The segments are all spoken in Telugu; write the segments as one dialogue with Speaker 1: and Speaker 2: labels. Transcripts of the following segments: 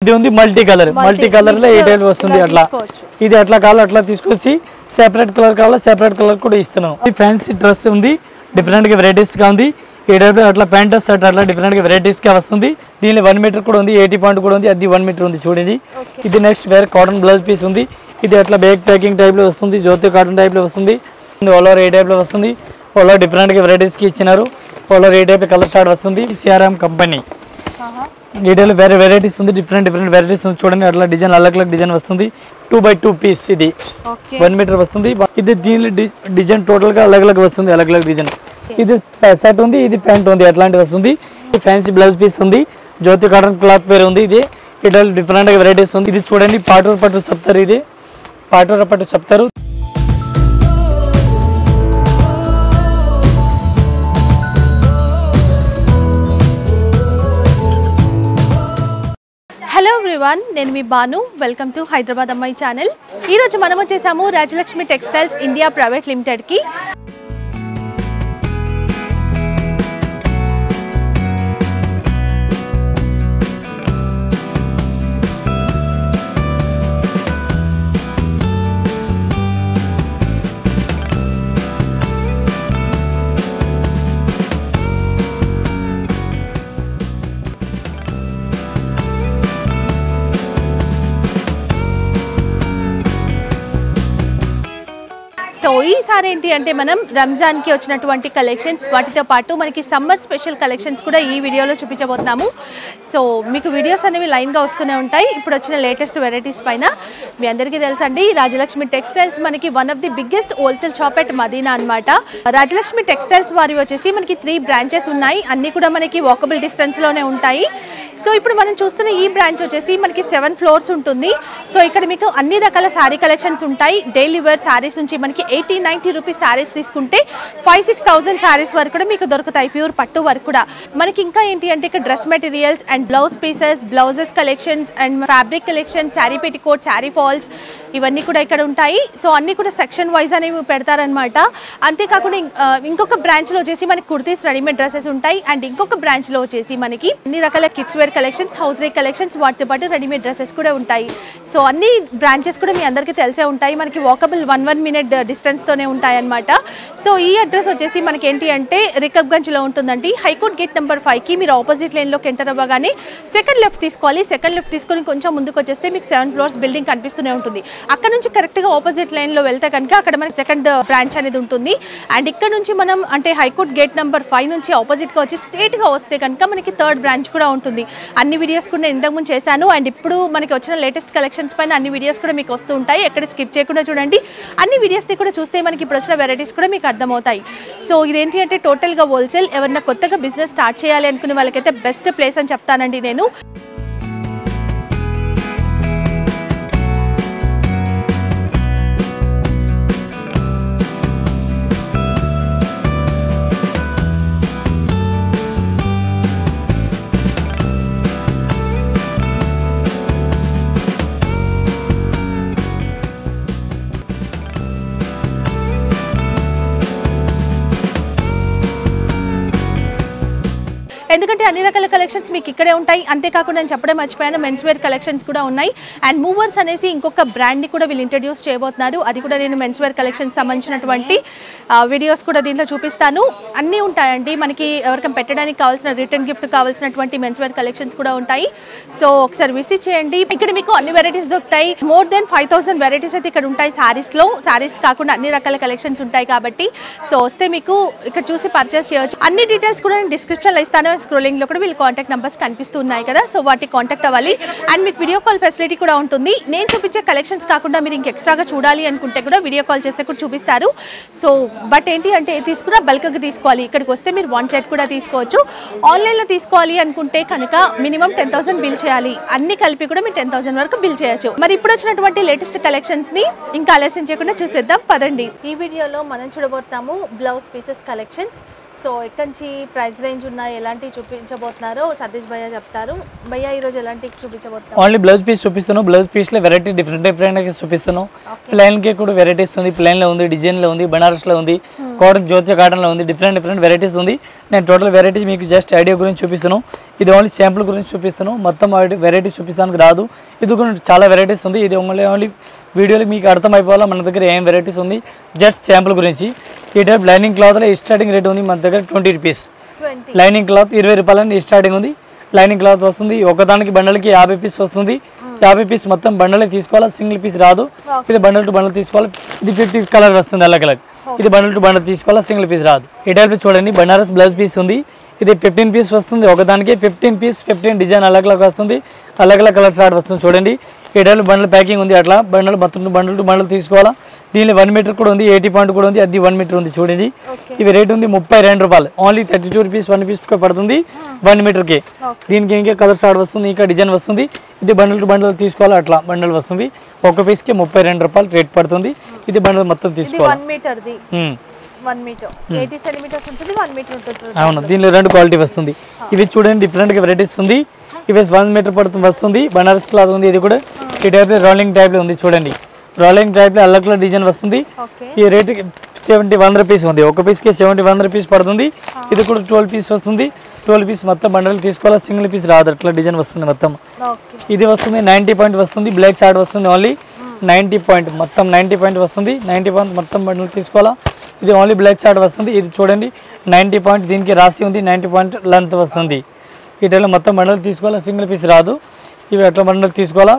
Speaker 1: ఇది ఉంది మల్టీ కలర్ లో ఏ టైప్ వస్తుంది అట్లా ఇది అట్లా కావాలి అట్లా తీసుకొచ్చి సెపరేట్ కలర్ కావాలా సెపరేట్ కలర్ కూడా ఇస్తున్నాం ఇది ఫ్యాన్సీ డ్రెస్ ఉంది డిఫరెంట్ గా వెరైటీస్ గా ఉంది ఈ టైప్ అట్లా ప్యాంట్ షర్ట్ అట్లా డిఫరెంట్ గా వెరైటీస్ గా వస్తుంది దీనిలో 1 మీటర్ కూడా ఉంది 80 పాయింట్ కూడా ఉంది అది 1 మీటర్ ఉంది చూడండి ఇది నెక్స్ట్ వేరే కాటన్ బ్లౌజ్ పీస్ ఉంది ఇది అట్లా బ్యాక్ ప్యాకింగ్ టైప్ లో వస్తుంది జ్యోతి కాటన్ టైప్ లో వస్తుంది ఆల్ ఓవర్ ఏ టైప్ లో వస్తుంది ఆల్ ఓవర్ డిఫరెంట్ గా వెరైటీస్ కి ఇచ్చినారు ఆల్ ఓవర్ ఏ టైప్ కలర్ స్టార్ట్ వస్తుంది సిఆర్ఎం కంపెనీ డీటెయిల్ వేరే వెరైటీస్ ఉంది డిఫరెంట్ వెరైటీస్ ఉంది చూడండి అట్లా డిజైన్ అలగ్ డిజైన్ వస్తుంది 2x2 పీస్ ఇది 1 మీటర్ వస్తుంది ఇది దీని డిజైన్ టోటల్ గా అలగ్ వస్తుంది అలగ్ డిజైన్ ఇది సెట్ ఉంది ఇది ప్యాంట్ ఉంది అట్లాంటి వస్తుంది ఫ్యాన్సీ బ్లౌజ్ పీస్ ఉంది జ్యోతి కాటన్ క్లాత్ వేరే ఉంది ఇది ఇట్లా డిఫరెంట్ గా వెరైటీస్ ఉంది ఇది చూడండి పాటూరు పట్టు చెప్తారు ఇది పాటూరు పట్టు చెప్తారు
Speaker 2: హలో ఎవ్రీవన్ నేను మీ బాను వెల్కమ్ టు హైదరాబాద్ అమ్మాయి ఛానల్ ఈ రోజు మనం వచ్చేసాము Rajalakshmi textiles India private limited కి సో ఈసారి ఏంటి అంటే మనం రంజాన్కి వచ్చినటువంటి కలెక్షన్స్ వాటితో పాటు మనకి సమ్మర్ స్పెషల్ కలెక్షన్స్ కూడా ఈ వీడియోలో చూపించబోతున్నాము సో మీకు వీడియోస్ అనేవి లైన్గా వస్తూనే ఉంటాయి ఇప్పుడు వచ్చిన లేటెస్ట్ వెరైటీస్ పైన మీ అందరికీ తెలుసండి రాజలక్ష్మి టెక్స్టైల్స్ మనకి one of the biggest wholesale shop at Madina అనమాట రాజలక్ష్మి టెక్స్టైల్స్ వారి వచ్చేసి మనకి 3 బ్రాంచెస్ ఉన్నాయి అన్నీ కూడా మనకి వాకబుల్ డిస్టెన్స్లోనే ఉంటాయి సో ఇప్పుడు మనం చూస్తున్న ఈ బ్రాంచ్ వచ్చేసి మనకి 7 ఫ్లోర్స్ ఉంటుంది సో ఇక్కడ మీకు అన్ని రకాల శారీ కలెక్షన్స్ ఉంటాయి డైలీ వేర్ శారీస్ నుంచి మనకి 80-90 రూపీస్ శారీస్ తీసుకుంటే 5-6,000 శారీస్ వరకు కూడా మీకు దొరుకుతాయి ప్యూర్ పట్టు వరకు కూడా మనకి ఇంకా ఏంటి అంటే ఇక్కడ dress materials and blouse pieces blouses collections and fabric collection sari petticoat sari falls ఇవన్నీ కూడా ఇక్కడ ఉంటాయి సో అన్ని కూడా సెక్షన్ వైజ్ అనేవి పెడతారనమాట అంతేకాకుండా ఇంకొక బ్రాంచ్లో వచ్చేసి మనకి కుర్తీస్ రెడీమేడ్ డ్రెస్సెస్ ఉంటాయి అండ్ ఇంకొక బ్రాంచ్లో వచ్చేసి మనకి అన్ని రకాల kids wear collections house rack collections వాటితో పాటు రెడీమేడ్ డ్రెస్సెస్ కూడా ఉంటాయి సో అన్ని బ్రాంచెస్ కూడా మీ అందరికీ తెలిసే ఉంటాయి మనకి వాకబుల్ 1 మినిట్ డిస్టెన్స్తోనే ఉంటాయి అనమాట సో ఈ అడ్రస్ వచ్చేసి మనకి ఏంటి అంటే రికబ్గంజ్లో ఉంటుందండి హైకోర్ట్ గేట్ నెంబర్ 5కి మీరు ఆపోజిట్ లైన్లోకి ఎంటర్ అవ్వగానే సెకండ్ లెఫ్ట్ తీసుకోవాలి సెకండ్ లెఫ్ట్ తీసుకొని కొంచెం ముందుకు వచ్చేస్తే మీకు 7 ఫ్లోర్స్ బిల్డింగ్ కనిపిస్తూనే ఉంటుంది అక్కడ నుంచి కరెక్ట్గా ఆపోజిట్ లైన్లో వెళ్తే కనుక అక్కడ మనకి సెకండ్ బ్రాంచ్ అనేది ఉంటుంది అండ్ ఇక్కడ నుంచి మనం అంటే హైకోర్ట్ గేట్ నెంబర్ 5 నుంచి ఆపోజిట్గా వచ్చి స్ట్రేట్గా వస్తే కనుక మనకి 3rd బ్రాంచ్ కూడా ఉంటుంది అన్ని వీడియోస్ కూడా నేను ఇంతకుముందు చేశాను అండ్ ఇప్పుడు మనకి వచ్చిన లేటెస్ట్ కలెక్షన్స్ పైన అన్ని వీడియోస్ కూడా మీకు వస్తూ ఉంటాయి ఎక్కడ స్కిప్ చేయకుండా చూడండి అన్ని వీడియోస్ని కూడా చూస్తే మనకి ఇప్పుడు వచ్చిన వెరైటీస్ కూడా మీకు అర్థమవుతాయి సో ఇదేంటి అంటే టోటల్గా హోల్సేల్ ఎవరైనా కొత్తగా బిజినెస్ స్టార్ట్ చేయాలి అనుకునే వాళ్ళకైతే బెస్ట్ ప్లేస్ అని చెప్తానండి నేను ఎందుకంటే అన్ని రకాల కలెక్షన్స్ మీకు ఇక్కడే ఉంటాయి అంతేకాకుండా నేను చెప్పడం మర్చిపోయాను మెన్స్ వేర్ కలెక్షన్స్ కూడా ఉన్నాయి అండ్ మూవర్స్ అనేసి ఇంకొక బ్రాండ్ని కూడా వీళ్ళు ఇంట్రడ్యూస్ చేయబోతున్నారు అది కూడా నేను మెన్స్ వేర్ కలెక్షన్స్ సంబంధించినటువంటి వీడియోస్ కూడా దీంట్లో చూపిస్తాను అన్నీ ఉంటాయండి మనకి ఎవరికైనా పెట్టడానికి కావాల్సిన రిటర్న్ గిఫ్ట్ కావాల్సినటువంటి మెన్స్ వేర్ కలెక్షన్స్ కూడా ఉంటాయి సో ఒకసారి విజిట్ చేయండి ఇక్కడ మీకు అన్ని వెరైటీస్ దొరుకుతాయి మోర్ దెన్ 5,000 వెరైటీస్ అయితే ఇక్కడ ఉంటాయి శారీస్ కాకుండా అన్ని రకాల కలెక్షన్స్ ఉంటాయి కాబట్టి సో వస్తే మీకు ఇక్కడ చూసి పర్చేస్ చేయవచ్చు అన్ని డీటెయిల్స్ కూడా నేను డిస్క్రిప్షన్లో ఇస్తాను స్క్రోలింగ్ లో కూడా వీళ్ళ కాంటాక్ట్ నంబర్స్ కనిపిస్తున్నాయి కదా సో వాటికి కాంటాక్ట్ అవ్వాలి అండ్ మీకు వీడియో కాల్ ఫెసిలిటీ కూడా ఉంటుంది నేను చూపించే కలెక్షన్స్ కాకుండా మీరు ఇంక ఎక్స్ట్రాగా చూడాలి అనుకుంటే కూడా వీడియో కాల్ చేస్తే కూడా చూపిస్తారు సో బట్ ఏంటి అంటే తీసుకున్నా బల్క్గా తీసుకోవాలి ఇక్కడికి వస్తే మీరు 1 సెట్ కూడా తీసుకోవచ్చు ఆన్లైన్లో తీసుకోవాలి అనుకుంటే కనుక మినిమం 10,000 బిల్ చేయాలి అన్ని కలిపి కూడా మీరు 10,000 వరకు బిల్ చేయొచ్చు మరి ఇప్పుడు వచ్చినటువంటి లేటెస్ట్ కలెక్షన్స్ ని ఇంకా ఆలస్యం చేయకుండా చూసేద్దాం పదండి ఈ వీడియోలో మనం చూడబోతున్నాము బ్లౌజ్ పీసెస్ కలెక్షన్స్ సో ఎక్కడి నుంచి ప్రైస్ రేంజ్ ఉన్నాయి, ఎలాంటివి చూపించబోతున్నారో సతీష్ భయ్య చెప్తారు. భయ్య ఈరోజు ఎలాంటివి చూపించబోతున్నారు?
Speaker 1: ఓన్లీ బ్లౌజ్ పీస్ చూపిస్తాను. బ్లౌజ్ పీస్లో వెరైటీ డిఫరెంట్ చూపిస్తాను. ప్లెయిన్కి కూడా వెరైటీస్ ఉంది. ప్లెయిన్లో ఉంది, డిజైన్లో ఉంది, బనారస్లో ఉంది, కాటన్ జ్యోతి కాటన్లో ఉంది. డిఫరెంట్ వెరైటీస్ ఉంది. నేను టోటల్ వెరైటీస్ మీకు జస్ట్ ఐడియా గురించి చూపిస్తాను. ఇది ఓన్లీ శాంపుల్ గురించి చూపిస్తాను. మొత్తం వెరైటీస్ చూపిస్తానికి రాదు. ఇది కూడా చాలా వెరైటీస్ ఉంది. ఇది ఓన్లీ వీడియోలో మీకు అర్థమైపోవాలా మన దగ్గర ఏం వెరైటీస్ ఉంది. జస్ట్ శాంపుల్ గురించి. ఈ టైప్ లైనింగ్ క్లాత్లో స్టార్టింగ్ రేట్ ఉంది మన దగ్గర 20 రూపీస్. లైనింగ్ క్లాత్ 20 రూపాయలని స్టార్టింగ్ ఉంది. లైనింగ్ క్లాత్ వస్తుంది. ఒకదానికి బండల్కి 50 పీస్ వస్తుంది. 50 పీస్ మొత్తం బండలే తీసుకోవాలా, సింగిల్ పీస్ రాదు. ఇది బండల్ టు బండల్ తీసుకోవాలి. ఇది 50 కలర్ వస్తుంది అలగ్. ఇది బండల్ టు బండల్ తీసుకోవాలా, సింగిల్ పీస్ రాదు. ఈ టైప్ చూడండి బనారస్ బ్లౌజ్ పీస్ ఉంది. ఇది 15 పీస్ వస్తుంది. ఒకదానికి 15 పీస్ 15 డిజైన్ అలగ్ వస్తుంది. అలగ్ కలర్ స్టార్ట్ వస్తుంది. చూడండి ఈ టైప్ బండల్ ప్యాకింగ్ ఉంది. అట్లా బండల్ మొత్తం బండల్ టు బండల్ తీసుకోవాలా. దీనిలో 1 మీటర్ కూడా ఉంది, 80 పాయింట్ కూడా ఉంది. అది 1 మీటర్ ఉంది. చూడండి ఇవి రేట్ ఉంది 32 రూపాయలు. ఓన్లీ 32 రూపీస్ 1 పీస్ పడుతుంది 1 మీటర్కి. దీనికి ఇంకా కలర్ స్టార్ట్ వస్తుంది, ఇంకా డిజైన్ వస్తుంది. ఇది బండల్ టు బండల్ తీసుకోవాలి. అట్లా బండల్ వస్తుంది. ఒక పీస్కి 32 రూపాయలు రేట్ పడుతుంది. ఇది బండల్ మొత్తం తీసుకోవాలి.
Speaker 2: 1 మీటర్ 80 సెంటీమీటర్స్ ఉంటుంది, 1 మీటర్ ఉంటుంది.
Speaker 1: అవును, దీనిలో 2 క్వాలిటీ వస్తుంది. ఇవి చూడండి డిఫరెంట్గా వెరైటీస్ ఉంది. ఇవి 1 మీటర్ పడుతుంది వస్తుంది. బనారస్ క్లాత్ ఉంది. ఇది కూడా ఈ టైప్లో రోలింగ్ టైప్లో ఉంది. చూడండి రోలింగ్ టైప్లో అల్లగ్ కలర్ డిజైన్ వస్తుంది. ఈ రేట్ 71 రూపీస్ ఉంది. ఒక పీస్కి 71 రూపీస్ పడుతుంది. ఇది కూడా 12 పీస్ వస్తుంది. 12 పీస్ మొత్తం బండల్ తీసుకోవాలి, సింగిల్ పీస్ రాదు. అట్లా డిజైన్ వస్తుంది మొత్తం. ఇది వస్తుంది 90 పాయింట్ వస్తుంది. బ్లాక్ చార్ట్ వస్తుంది. ఓన్లీ 90 పాయింట్ మొత్తం 90 పాయింట్ వస్తుంది. 90 పాయింట్ మొత్తం బండల్ తీసుకోవాలా. ఇది ఓన్లీ బ్లాక్ చార్ట్ వస్తుంది. ఇది చూడండి 90 పాయింట్ దీనికి రాసి ఉంది. 90 పాయింట్ లెంత్ వస్తుంది. ఈ టైంలో మొత్తం బండల్ తీసుకోవాలా, సింగిల్ పీస్ రాదు. ఇవి అట్లా బండల్ తీసుకోవాలా.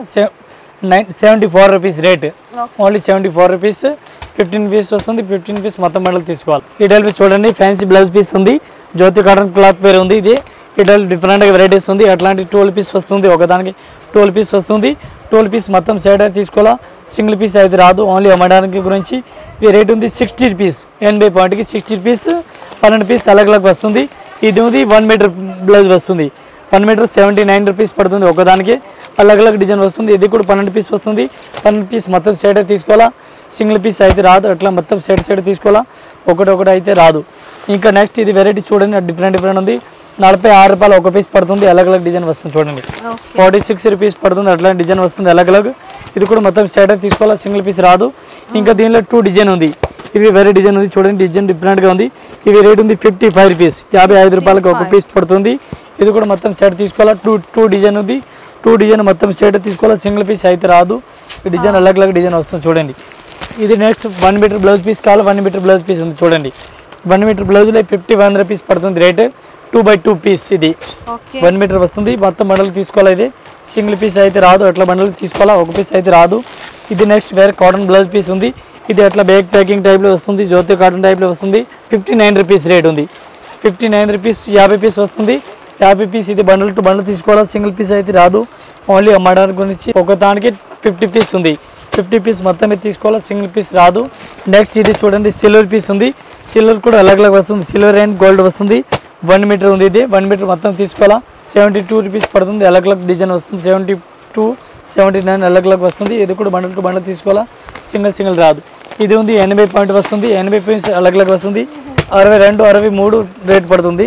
Speaker 1: 74 rupees rate. Only 74 rupees 15 piece వస్తుంది. 15 పీస్ మొత్తం బండల్ తీసుకోవాలి. ఈ టైంలో చూడండి ఫ్యాన్సీ బ్లౌజ్ పీస్ ఉంది. జ్యోతి కాటన్ క్లాత్ పేరు ఉంది. ఇది ఈ టైంలో డిఫరెంట్గా వెరైటీస్ ఉంది. అట్లాంటి 12 పీస్ వస్తుంది. ఒకదానికి 12 పీస్ వస్తుంది. 12 పీస్ మొత్తం సైడ్ అయితే తీసుకోవాలా, సింగిల్ పీస్ అయితే రాదు. ఓన్లీ అమ్మడానికి గురించి ఈ రేట్ ఉంది 60 రూపీస్. 80 పాయింట్కి 60 రూపీస్ 12 పీస్ అలగ్ వస్తుంది. ఇది ఉంది 1 మీటర్ బ్లౌజ్ వస్తుంది. 1 మీటర్ 79 రూపీస్ పడుతుంది. ఒకదానికి అలగ్ డిజైన్ వస్తుంది. ఇది కూడా 12 పీస్ వస్తుంది. 12 పీస్ మొత్తం సైడ్ అయితే తీసుకోవాలా, సింగిల్ పీస్ అయితే రాదు. అట్లా మొత్తం సైడ్ తీసుకోవాలా, ఒకటి అయితే రాదు. ఇంకా నెక్స్ట్ ఇది వెరైటీ చూడండి డిఫరెంట్ ఉంది. 46 రూపాయలు ఒక పీస్ పడుతుంది. అలగ్ డిజైన్ వస్తుంది. చూడండి 46 రూపీస్ పడుతుంది. అట్లా డిజైన్ వస్తుంది అలగ్. ఇది కూడా మొత్తం సైడ్ అయితే తీసుకోవాలా, సింగిల్ పీస్ రాదు. ఇంకా దీనిలో 2 డిజైన్ ఉంది. ఇవి వేరే డిజైన్ ఉంది. చూడండి డిజైన్ డిఫరెంట్గా ఉంది. ఇవి రేట్ ఉంది 55 రూపీస్. 55 రూపాయలకి ఒక పీస్ పడుతుంది. ఇది కూడా మొత్తం సైడ్ తీసుకోవాలా. 2 డిజైన్ ఉంది. 2 డిజైన్ మొత్తం సైడ్ తీసుకోవాలా, సింగిల్ పీస్ అయితే రాదు. ఈ డిజైన్ అలగ్ డిజైన్ వస్తుంది. చూడండి ఇది నెక్స్ట్ 1 మీటర్ బ్లౌజ్ పీస్ కావాలి. 1 మీటర్ బ్లౌజ్ పీస్ ఉంది. చూడండి 1 మీటర్ బ్లౌజ్లో 51 రూపీస్ పడుతుంది రేట్. 2x2 piece. ఇది 1 మీటర్ వస్తుంది. మొత్తం బండలు తీసుకోవాలి. ఇది సింగిల్ పీస్ అయితే రాదు. అట్లా బండలు తీసుకోవాలా, ఒక పీస్ అయితే రాదు. ఇది నెక్స్ట్ వేరే కాటన్ బ్లౌజ్ పీస్ ఉంది. ఇది అట్లా బ్యాగ్ ప్యాకింగ్ టైప్లో వస్తుంది. జ్యోతి కాటన్ టైప్లో వస్తుంది. 59 రూపీస్ రేట్ ఉంది. 59 రూపీస్ 50 పీస్ వస్తుంది. 50 పీస్ ఇది బండల్ టు బండల్ తీసుకోవాలా, సింగిల్ పీస్ అయితే రాదు. ఓన్లీ అమ్మడానికి గురించి ఒక దానికి 50 పీస్ ఉంది. 50 పీస్ మొత్తం అయితే తీసుకోవాలా, సింగిల్ పీస్ రాదు. నెక్స్ట్ ఇది చూడండి సిల్వర్ పీస్ ఉంది. సిల్వర్ కూడా అలగ్ వస్తుంది. సిల్వర్ అండ్ గోల్డ్ వస్తుంది. 1 మీటర్ ఉంది. ఇది 1 మీటర్ మొత్తం తీసుకోవాలా. 72 రూపీస్ పడుతుంది. అలగ్ డిజైన్ వస్తుంది. 72 79 అలగ్ వస్తుంది. ఇది కూడా బండల్ టు బండల్ తీసుకోవాలా, సింగిల్ రాదు. ఇది ఉంది 80 పాయింట్ వస్తుంది. 80 పాయింట్స్ అలగ్ వస్తుంది. 62 63 రేట్ పడుతుంది.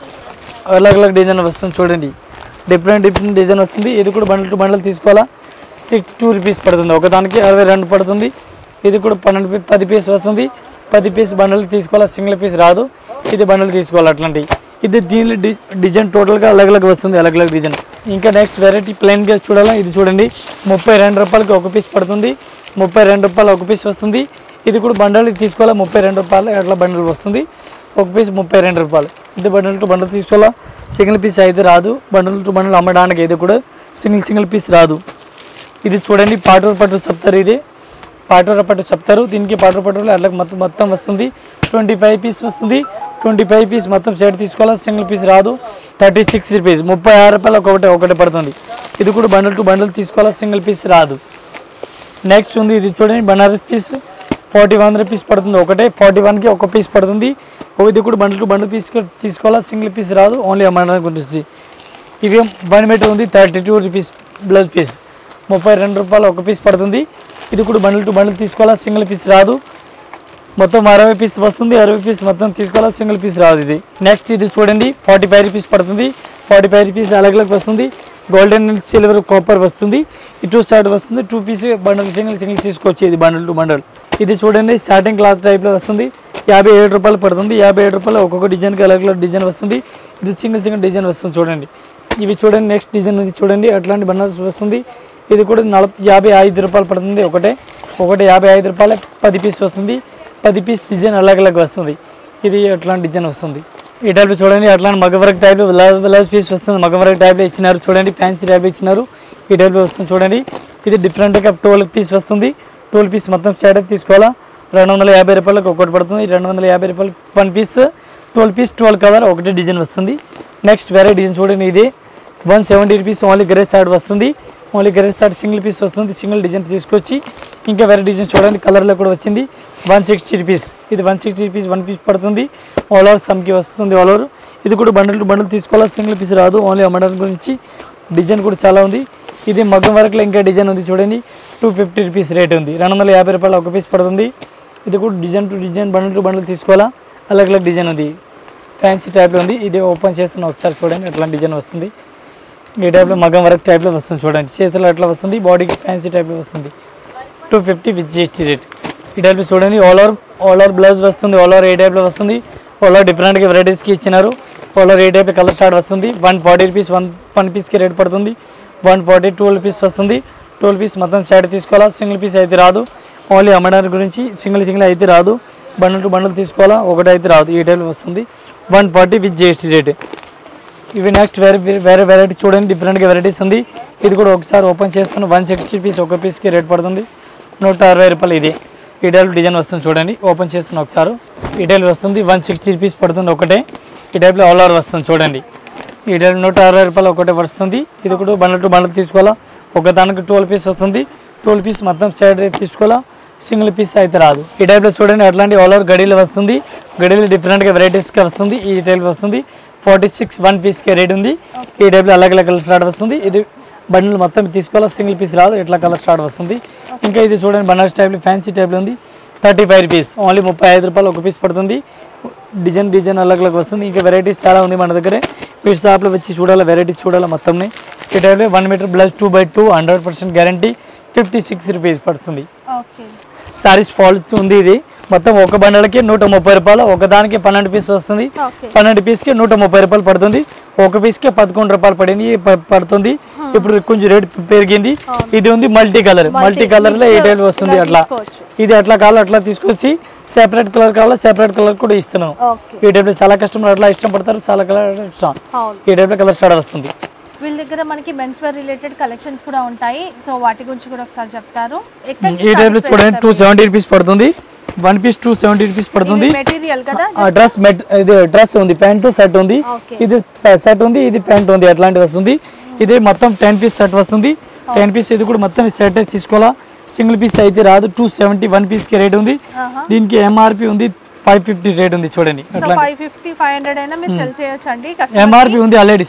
Speaker 1: అలగ్ డిజైన్ వస్తుంది. చూడండి డిఫరెంట్ డిజైన్ వస్తుంది. ఇది కూడా బండల్ టు బండల్ తీసుకోవాలా, 62 రూపీస్ పడుతుంది. ఒకదానికి 62 పడుతుంది. ఇది కూడా 10 పీస్ వస్తుంది. 10 పీస్ బండల్ తీసుకోవాలా, సింగిల్ పీస్ రాదు. ఇది బండల్ తీసుకోవాలి అట్లాంటి. ఇది దీని డిజైన్ టోటల్గా అలగ్ వస్తుంది. అలగ్ డిజైన్. ఇంకా నెక్స్ట్ వెరైటీ ప్లెయిన్గా చూడాలా. ఇది చూడండి 32 రూపాయలకి ఒక పీస్ పడుతుంది. 32 రూపాయలు ఒక పీస్ వస్తుంది. ఇది కూడా బండల్ తీసుకోవాలా, 32 రూపాయలు అట్లా బండల్ వస్తుంది. ఒక పీస్ 32 రూపాయలు. ఇది బండల్ టు బండల్ తీసుకోవాలా, సింగిల్ పీస్ అయితే రాదు. బండల్ టు బండల్ అమ్మడానికి ఇది కూడా సింగిల్ పీస్ రాదు. ఇది చూడండి పాటూరు పట్టు చెప్తారు. ఇది పాటూరు పట్టు చెప్తారు. దీనికి పాటూరు పట్టులో అట్లా మొత్తం వస్తుంది. 25 పీస్ వస్తుంది. 25 పీస్ మొత్తం సెట్ తీసుకోవాలా, సింగిల్ పీస్ రాదు. 36 రూపీస్ 36 రూపాయలు ఒకటి పడుతుంది. ఇది కూడా బండల్ టు బండల్ తీసుకోవాలా, సింగిల్ పీస్ రాదు. నెక్స్ట్ ఉంది ఇది చూడండి బనారస్ పీస్ 41 రూపీస్ పడుతుంది. 41కి ఒక పీస్ పడుతుంది. ఇది కూడా బండల్ టు బండల్ పీస్ తీసుకోవాలా, సింగిల్ పీస్ రాదు. ఓన్లీ అమ్మడానికి గురించి. ఇవి 1 మీటర్ ఉంది. 32 రూపీస్ బ్లౌజ్ పీస్ 32 రూపాయలు ఒక పీస్ పడుతుంది. ఇది కూడా బండల్ టు బండల్ తీసుకోవాలా, సింగిల్ పీస్ రాదు. మొత్తం 60 పీస్ వస్తుంది. 60 పీస్ మొత్తం తీసుకోవాలా, సింగిల్ పీస్ రాదు ఇది. నెక్స్ట్ ఇది చూడండి 45 రూపీస్ పడుతుంది. 45 రూపీస్ అలగ్ వస్తుంది. గోల్డెన్ అండ్ సిల్వర్ కాపర్ వస్తుంది. ఇటు సైడ్ వస్తుంది 2 పీస్ బండల్ సింగిల్ తీసుకోవచ్చు. ఇది బండల్ టు బండల్. ఇది చూడండి సాటిన్ క్లాత్ టైప్లో వస్తుంది. 57 రూపాయలు పడుతుంది. 57 రూపాయలు ఒక్కొక్క డిజైన్కి అలగ్ డిజైన్ వస్తుంది. ఇది సింగిల్ డిజైన్ వస్తుంది చూడండి. ఇవి చూడండి నెక్స్ట్ డిజైన్ ఉంది చూడండి, అట్లాంటి బండల్స్ వస్తుంది. ఇది కూడా 55 రూపాయలు పడుతుంది. ఒకటే 55 రూపాయలు 10 పీస్ వస్తుంది. 10 పీస్ డిజైన్ అలగ్ వస్తుంది. ఇది అట్లాంటి డిజైన్ వస్తుంది. ఈ టైప్లో చూడండి అట్లాంటి మగ వర్క్ టైప్లో బ్లౌజ్ పీస్ వస్తుంది. మగ వర్క్ టైప్లో ఇచ్చినారు చూడండి, ఫ్యాన్సీ టైప్లో ఇచ్చినారు. ఈ టైప్లో వస్తుంది చూడండి. ఇది డిఫరెంట్గా 12 పీస్ వస్తుంది. 12 పీస్ మొత్తం సైడ్ తీసుకోవాలా. 250 రూపాయలకు ఒకటి పడుతుంది. 250 రూపాయలు 1 పీస్. 12 పీస్ 12 కలర్ ఒకటి డిజైన్ వస్తుంది. నెక్స్ట్ వేరే డిజైన్ చూడండి, ఇది 170 రూపీస్ ఓన్లీ గ్రే సైడ్ వస్తుంది. Only grey side single piece వస్తుంది. సింగిల్ డిజైన్ తీసుకొచ్చి ఇంకా వేరే డిజైన్ చూడండి కలర్లో కూడా వచ్చింది. 160 రూపీస్. ఇది 160 రూపీస్ 1 పీస్ పడుతుంది. ఆల్ ఓవర్ సమ్కి వస్తుంది ఆల్ ఓవర్. ఇది కూడా బండల్ టు బండల్ తీసుకోవాలా, సింగిల్ పీస్ రాదు. ఓన్లీ అమ్మడం గురించి డిజైన్ కూడా చాలా ఉంది. ఇది మగ్గం వర్క్లో ఇంకా డిజైన్ ఉంది చూడండి. 250 రూపీస్ రేట్ ఉంది. 250 రూపాయలు ఒక పీస్ పడుతుంది. ఇది కూడా design to design bundle to bundle తీసుకోవాలా. అలగ్ డిజైన్ ఉంది, ఫ్యాన్సీ టైప్లో ఉంది. ఇది ఓపెన్ చేస్తున్న ఒకసారి చూడండి అట్లాంటి డిజైన్ వస్తుంది. ఈ టైప్లో మగ్గం వర్క్ టైప్లో వస్తుంది చూడండి. చేతులు అట్లా వస్తుంది, బాడీకి ఫ్యాన్సీ టైప్లో వస్తుంది. 250 విత్ జిఎస్టీ రేట్. ఈ టైప్లో చూడండి ఆల్ ఓవర్ బ్లౌజ్ వస్తుంది. ఆల్ ఓవర్ ఏ టైప్లో వస్తుంది. ఆల్ ఓవర్ డిఫరెంట్గా వెరైటీస్కి ఇచ్చినారు. ఆల్ ఓవర్ ఏ టైప్ కలర్ స్టార్ట్ వస్తుంది. 140 రూపీస్ 1 పీస్కి రేట్ పడుతుంది. 140 12 పీస్ వస్తుంది. 12 పీస్ మొత్తం సైడ్ తీసుకోవాలా, సింగిల్ పీస్ అయితే రాదు. ఓన్లీ అమ్మడానికి గురించి సింగిల్ అయితే రాదు. బండల్ టు బండల్ తీసుకోవాలా, ఒకటి అయితే రాదు. ఈ టైప్లో వస్తుంది. 140 విత్ జిఎస్టీ రేట్. ఇవి నెక్స్ట్ వేరే వెరైటీ చూడండి, డిఫరెంట్గా వెరైటీస్ ఉంది. ఇది కూడా ఒకసారి ఓపెన్ చేస్తాను. 160 రూపీస్ ఒక పీస్కి రేట్ పడుతుంది. 160 రూపాయలు. ఇది ఈ టైప్ డిజైన్ వస్తుంది చూడండి, ఓపెన్ చేస్తాను ఒకసారి. ఈ టైప్ వస్తుంది 160 రూపీస్ పడుతుంది ఒకటే. ఈ టైప్లో ఆల్ ఓవర్ వస్తుంది చూడండి. ఈ టైప్ 160 రూపాయలు ఒకటే వస్తుంది. ఇది కూడా బండల్ టు బండల్ తీసుకోవాలా. ఒక దానికి 12 పీస్ వస్తుంది. 12 పీస్ మొత్తం సైడ్ తీసుకోవాలా, సింగిల్ పీస్ అయితే రాదు. ఈ టైప్లో చూడండి అట్లాంటి ఆల్ ఓవర్ గడీలు వస్తుంది. గడీలు డిఫరెంట్గా వెరైటీస్గా వస్తుంది. ఈ టైప్ వస్తుంది 46 1 పీస్కి రేట్ ఉంది. ఈ టైప్లో అలగ్ కలర్ స్టార్ట్ వస్తుంది. ఇది బండిల్ మొత్తం తీసుకోవాలా, సింగిల్ పీస్ రాదు. ఇట్లా కలర్ స్టార్ట్ వస్తుంది. ఇంకా ఇది చూడండి బనారస్ టైప్లో ఫ్యాన్సీ టైప్లో ఉంది. 35 రూపీస్ ఓన్లీ 35 రూపాయలు ఒక పీస్ పడుతుంది. డిజైన్ అలగ్ వస్తుంది. ఇంకా వెరైటీస్ చాలా ఉంది మన దగ్గర. మీరు షాప్లో వచ్చి చూడాలి, వెరైటీస్ చూడాలి మొత్తంని. ఈ టైప్లో 1 metre blouse 2x2 100% guarantee 56 rupees పడుతుంది. సారీస్ ఫాల్ ఉంది. ఇది మొత్తం ఒక బండలకి 130 రూపాయలు. ఒకదానికి 12 పీస్ వస్తుంది. 12 పీస్కి 130 రూపాయలు పడుతుంది. ఒక పీస్కి 11 రూపాయలు పడుతుంది. ఇప్పుడు కొంచెం రేట్ పెరిగింది. ఇది ఉంది మల్టీ కలర్లో ఏ టైప్ వస్తుంది. అట్లా ఇది అట్లా కావాలి అట్లా తీసుకొచ్చి సెపరేట్ కలర్ కావాలా, సెపరేట్ కలర్ కూడా ఇస్తున్నాం. ఈ టైప్లో చాలా కస్టమర్ అట్లా ఇష్టపడతారు. చాలా కలర్ ఇష్టం. ఈ టైప్లో కలర్ స్టార్ట్ వస్తుంది.
Speaker 2: వీళ్ళ దగ్గర మనకి మెన్స్ వేర్ రిలేటెడ్ కలెక్షన్స్ కూడా ఉంటాయి. సో వాటి గురించి కూడా ఒకసారి చెప్తారు.
Speaker 1: ఈ టైప్లో చూడండి 270 రూపీస్ పడుతుంది. 1 పీస్ 270 రూపీస్ పడుతుంది.
Speaker 2: మెటీరియల్ కదా,
Speaker 1: ఇది డ్రెస్ ఉంది, ప్యాంటు సెట్ ఉంది. ఇది సెట్ ఉంది, ఇది ప్యాంట్ ఉంది, అట్లాంటివి వస్తుంది. ఇది మొత్తం 10 పీస్ సెట్ వస్తుంది. 10 పీస్ ఇది కూడా మొత్తం సెట్ తీసుకోవాలా, సింగిల్ పీస్ అయితే రాదు. 270 1 పీస్కి రేట్ ఉంది. దీనికి ఎంఆర్పి ఉంది 550 రేట్ ఉంది చూడండి.
Speaker 2: 550 500 అయినా మీరు సెల్ చేయొచ్చు అండి.
Speaker 1: ఎంఆర్పి ఉంది ఆల్రెడీ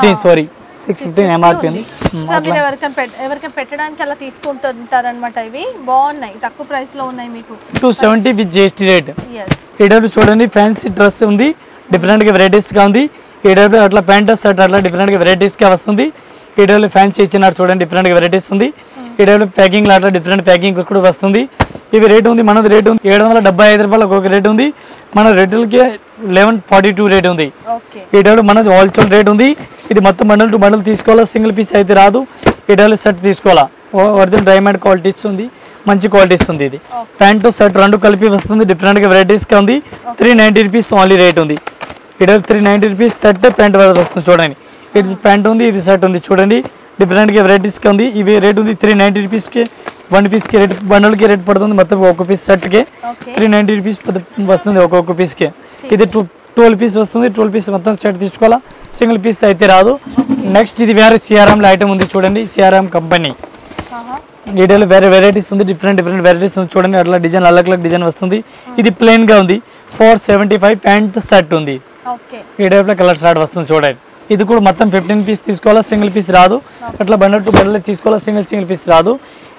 Speaker 1: 615 ఎంఆర్పి ఉంది.
Speaker 2: సో మీరు ఎవరికైనా పెట్టడానికి అలా తీసుకుంటుంటారు అనమాట. ఇవి బాగున్నాయి, తక్కువ ప్రైస్ లో ఉన్నాయి మీకు.
Speaker 1: 270 విత్ జిఎస్టీ రేట్. ఈ టైప్ చూడండి ఫ్యాన్సీ డ్రెస్ ఉంది, డిఫరెంట్గా వెరైటీస్గా ఉంది. ఈ టైప్ అట్లా ప్యాంట్ షర్ట్ అట్లా డిఫరెంట్గా వెరైటీస్గా వస్తుంది. ఈ టైప్లో ఫ్యాన్సీ ఇచ్చినారు చూడండి, డిఫరెంట్గా వెరైటీస్ ఉంది. ఈ టైప్లో ప్యాకింగ్ అట్లా డిఫరెంట్ ప్యాకింగ్ కూడా వస్తుంది. ఇవి రేట్ ఉంది, మనది రేట్ ఉంది 775 రూపాయలు ఒక్కొక్క రేట్ ఉంది. మన రేట్లకి 1142 రేట్ ఉంది. ఈ టైప్లో మనది హోల్సేల్ రేట్ ఉంది. ఇది మొత్తం బండల్ టు బండల్ తీసుకోవాలా, సింగిల్ పీస్ అయితే రాదు. ఈ టైప్లో షర్ట్ తీసుకోవాలా, ఒరిజినల్ డైమండ్ క్వాలిటీస్ ఉంది, మంచి క్వాలిటీస్ ఉంది. ఇది ప్యాంటు షర్ట్ రెండు కలిపి వస్తుంది, డిఫరెంట్గా వెరైటీస్గా ఉంది. 390 రూపీస్ ఓన్లీ రేట్ ఉంది. ఈ టైప్ 390 రూపీస్ షర్ట్ ప్యాంట్ వస్తుంది చూడండి. ఇది ప్యాంట్ ఉంది, ఇది షర్ట్ ఉంది చూడండి, డిఫరెంట్గా వెరైటీస్గా ఉంది. ఇవి రేట్ ఉంది 390 రూపీస్కి 1 పీస్కి రేట్, బండల్కి రేట్ పడుతుంది. మొత్తం ఒక పీస్ షర్ట్కి 390 రూపీస్ వస్తుంది ఒక్కొక్క పీస్కి. ఇది 12 పీస్ వస్తుంది. 12 పీస్ మొత్తం షర్ట్ తీసుకోవాలా, సింగిల్ పీస్ అయితే రాదు. నెక్స్ట్ ఇది వేరే సిఆర్ఎంలో ఐటమ్ ఉంది చూడండి, సిఆర్ఎం కంపెనీ. డీటెయిల్ వేరే వెరైటీస్ ఉంది, డిఫరెంట్ వెరైటీస్ ఉంది చూడండి. అట్లా డిజైన్ అలగ్ డిజైన్ వస్తుంది. ఇది ప్లెయిన్గా ఉంది, 475 ప్యాంట్ షర్ట్ ఉంది. ఈ టైప్లో కలర్ స్టార్ట్ వస్తుంది చూడండి. ఇది కూడా మొత్తం 15 పీస్ తీసుకోవాలా, సింగిల్ పీస్ రాదు. అట్లా బండల్ టు బండల్ తీసుకోవాలా, సింగిల్ పీస్ రాదు.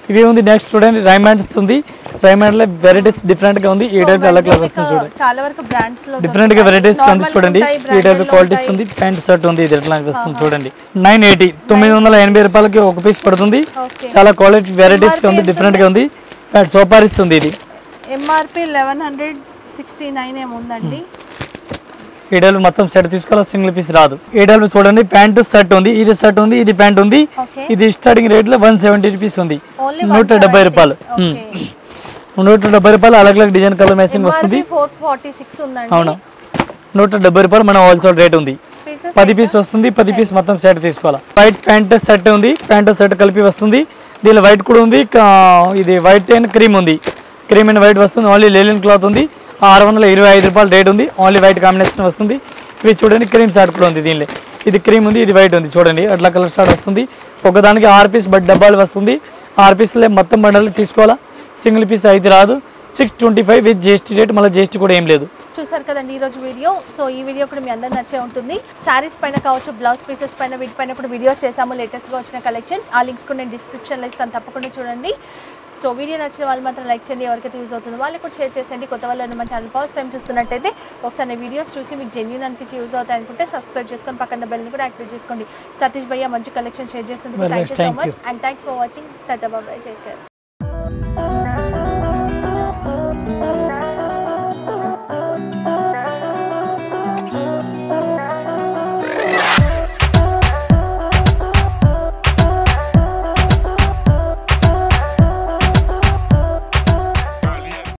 Speaker 1: ఇవి ఉంది నెక్స్ట్ చూడండి రైమండ్స్ ఉంది. రైమండ్ లో వెరైటీస్ డిఫరెంట్ గా ఉంది. ఈ టైప్ అలగ్ అలగ్ వస్తుంది చూడండి.
Speaker 2: చాలా వరకు బ్రాండ్స్ లో
Speaker 1: డిఫరెంట్ గా వెరైటీస్ గా ఉంది చూడండి. ఈ టైప్ క్వాలిటీస్ ఉంది. ప్యాంట్ షర్ట్ ఉంది. ఇది ఎట్లా వస్తుంది చూడండి. 980 980 రూపాయలకి ఒక పీస్ పడుతుంది. చాలా క్వాలిటీ వెరైటీస్ గా ఉంది. డిఫరెంట్ గా ఉంది. ప్యాంట్ సోపారీస్ ఉంది. ఇది
Speaker 2: ఎంఆర్పి 1169 ఏముందండి.
Speaker 1: ఏడలు మొత్తం సెట్ తీసుకోవాలి, సింగిల్ పీస్ రాదు. ఏడలు చూడండి ప్యాంటు షర్ట్ ఉంది. ఇది షర్ట్ ఉంది. ఇది ప్యాంట్ ఉంది. ఇది స్టార్టింగ్ రేట్ లో 170 రూపీస్ ఉంది. 170 రూపాయలు. 170 రూపాయలు అలగ్ అలగ్ డిజైన్ కలర్ మ్యాచింగ్ వస్తుంది.
Speaker 2: 446 ఉందండి.
Speaker 1: అవునా 170 రూపాయలు మన హోల్సేల్ రేట్ ఉంది. 10 పీస్ వస్తుంది. 10 పీస్ మొత్తం సెట్ తీసుకోవాలి. వైట్ ప్యాంట్ షర్ట్ ఉంది. ప్యాంట్ షర్ట్ కలిపి వస్తుంది. దీనిలో వైట్ కూడా ఉంది. ఇది వైట్ అండ్ క్రీమ్ ఉంది. క్రీమ్ అండ్ వైట్ వస్తుంది. ఓన్లీ లెలిన్ క్లాత్ ఉంది. 625 రూపాయలు రేట్ ఉంది. ఓన్లీ వైట్ కాంబినేషన్ వస్తుంది. ఇవి చూడండి క్రీమ్ షార్ట్ కూడా ఉంది. దీనిలో ఇది క్రీమ్ ఉంది. ఇది వైట్ ఉంది. చూడండి అట్లా కలర్ షార్ట్ వస్తుంది. ఒకదానికి 6 పీస్ డబ్బాలు వస్తుంది. 6 పీస్లే మొత్తం బండలు తీసుకోవాలా, సింగిల్ పీస్ అయితే రాదు. 625 విత్ జిఎస్టీ రేట్. మళ్ళీ జిఎస్టీ కూడా ఏం లేదు.
Speaker 2: చూసారు కదండి ఈరోజు వీడియో. సో ఈ వీడియో కూడా మీ అందరూ నచ్చే ఉంటుంది. శారీస్ పైన కావచ్చు, బ్లౌజ్ పీసెస్ పైన, వీటిపైన కూడా వీడియోస్ చేసాము లేటెస్ట్గా వచ్చిన కలెక్షన్స్. ఆ లింక్స్ కూడా నేను డిస్క్రిప్షన్లో ఇస్తాను, తప్పకుండా చూడండి. సో వీడియో నచ్చిన వాళ్ళు మాత్రం లైక్ చేయండి. ఎవరికైతే యూజ్ అవుతుందో వాళ్ళకి కూడా షేర్ చేసేయండి. కొత్త వాళ్ళు మన ఛానల్ ఫస్ట్ టైం చూస్తున్నట్టయితే ఒకసారి వీడియోస్ చూసి మీకు జెన్యూన్ అనిపించి యూజ్ అవుతాయి అనుకుంటే సబ్స్క్రైబ్ చేసుకొని పక్కన బెల్ని కూడా యాక్టివేట్ చేసుకోండి. సతీష్ భయ్య మంచి కలెక్షన్ షేర్ చేస్తుంది. Thank you so much and thanks for watching. Tata bye, take care.